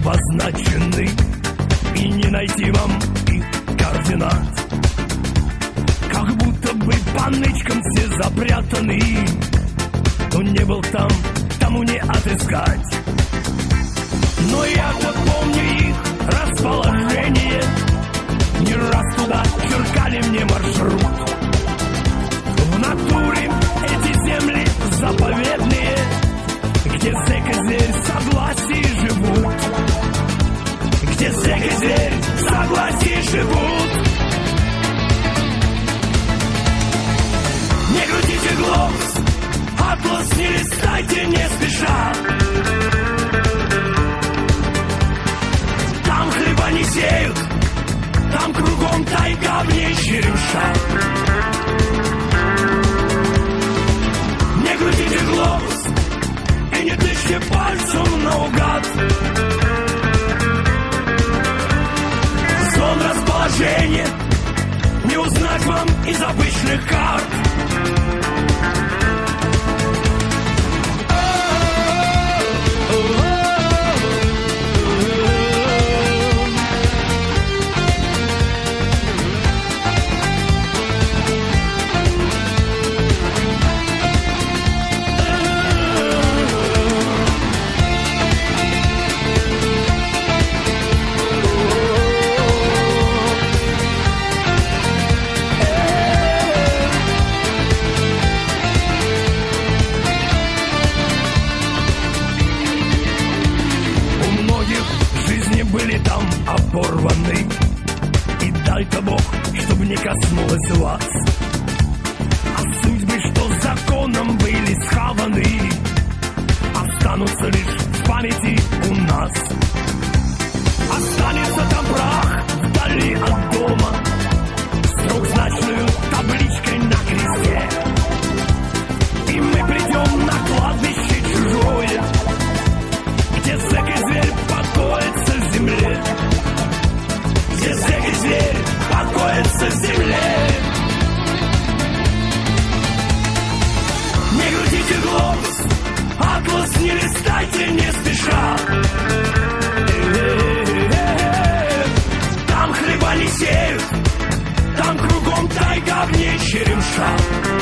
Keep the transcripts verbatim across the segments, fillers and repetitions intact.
обозначены, и не найти вам их координат. Как будто бы по нычкам все запрятаны, кто не был там, тому не отыскать. Но я-то помню их расположение, не раз туда черкали мне маршрут. В натуре эти земли заповедные, где зэк и зверь в согласии живут. Где зэк и зверь в согласии живут. Не крутите глобус, атлас не листайте не спеша. Там хлеба не сеют, там кругом тайга в ней черемша. Не крутите глобус и не тычьте пальцем наугад. Зон расположения не узнать вам из обычных карт. Были там оборваны, и дай-то Бог, чтобы не коснулось вас. А судьбы, что законом были схаваны, останутся лишь в памяти у нас. Останется там прах вдали от дома с трехзначной табличкой на кресте. И мы придем на кладбище чужое, где зэк и зверь покоятся в земле. Где зэк и зверь покоятся в земле. Не крутите глобус, атлас не листайте не спеша. Там хлеба не сеют, там кругом тайга в ней черемша.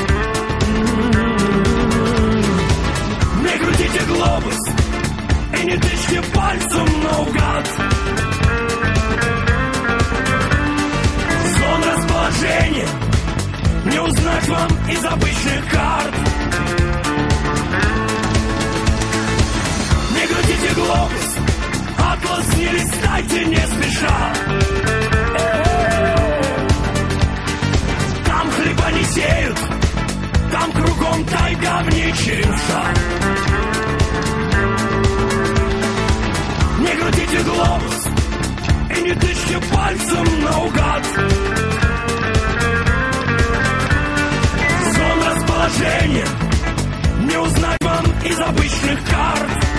Не крутите глобус и не тычьте пальцем наугад. Зон расположения не узнать вам из обычных карт. Не крутите глобус, атлас не листайте не спеша. Там хлеба не сеют, там кругом тайга в ней черемша. Не крутите глобус и не тычьте пальцем наугад. Зон расположения не узнать вам из обычных карт.